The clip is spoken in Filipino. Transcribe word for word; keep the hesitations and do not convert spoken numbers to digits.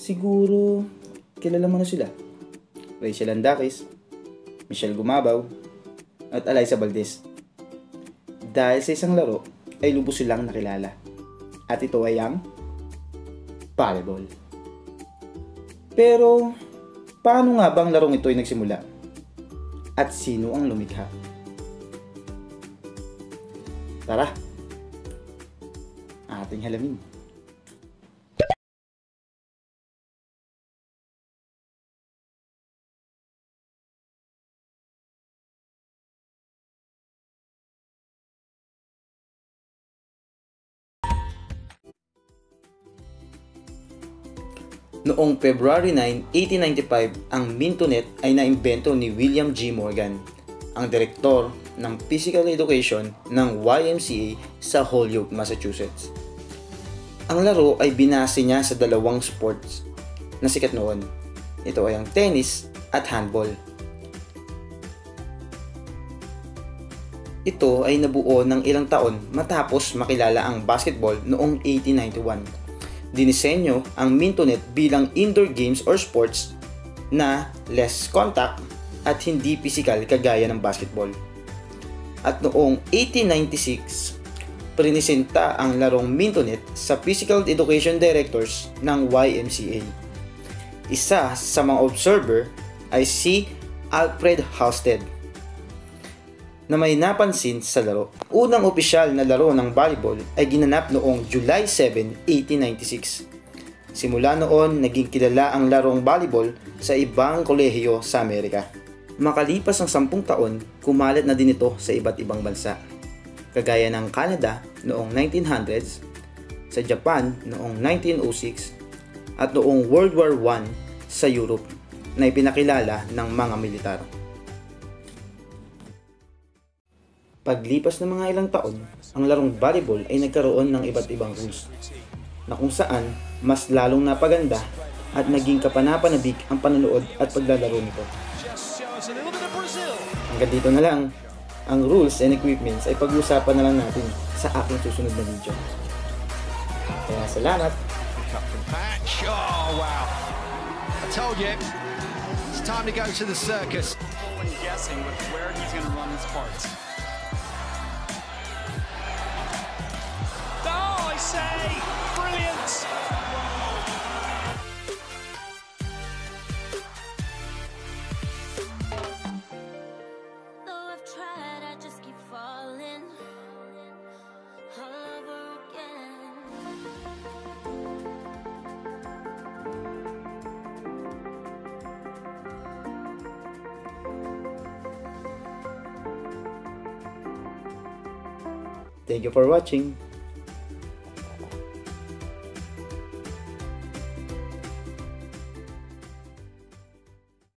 Siguro, kilala mo na sila. Rachel Andakis, Michelle Gumabaw, at Alyssa Valdez. Dahil sa isang laro, ay lubos silang nakilala. At ito ay ang volleyball. Pero, paano nga bang larong ito ay nagsimula? At sino ang lumikha? Tara, ating halamin. Noong February nine, eighteen ninety-five, ang Mintonet ay naimbento ni William G. Morgan, ang direktor ng Physical Education ng Y M C A sa Holyoke, Massachusetts. Ang laro ay binase niya sa dalawang sports na sikat noon. Ito ay ang tennis at handball. Ito ay nabuo ng ilang taon matapos makilala ang basketball noong eighteen ninety-one. Dinisenyo ang Mintonet bilang indoor games or sports na less contact at hindi pisikal kagaya ng basketball. At noong eighteen ninety-six, prinisenta ang larong Mintonet sa Physical Education Directors ng Y M C A. Isa sa mga observer ay si Alfred Halstead, na may napansin sa laro. Unang opisyal na laro ng volleyball ay ginanap noong July seven, eighteen ninety-six. Simula noon, naging kilala ang larong volleyball sa ibang kolehiyo sa Amerika. Makalipas ang sampung taon, kumalat na din ito sa iba't ibang bansa, kagaya ng Canada noong nineteen hundreds, sa Japan noong nineteen oh six, at noong World War One sa Europe na ipinakilala ng mga militar. Paglipas ng mga ilang taon, ang larong volleyball ay nagkaroon ng iba't ibang rules, na kung saan mas lalong napaganda at naging kapanapanabik ang panonood at paglalaro nito. Hanggang dito na lang, ang rules and equipments ay pag-usapan na lang natin sa aking susunod na video. Kaya salamat! Oh wow! I told you, it's time to go to the circus. When guessing with where he's going to run his parts. Oh, I say, brilliant! Though I've tried, I just keep falling all over again. Thank you for watching.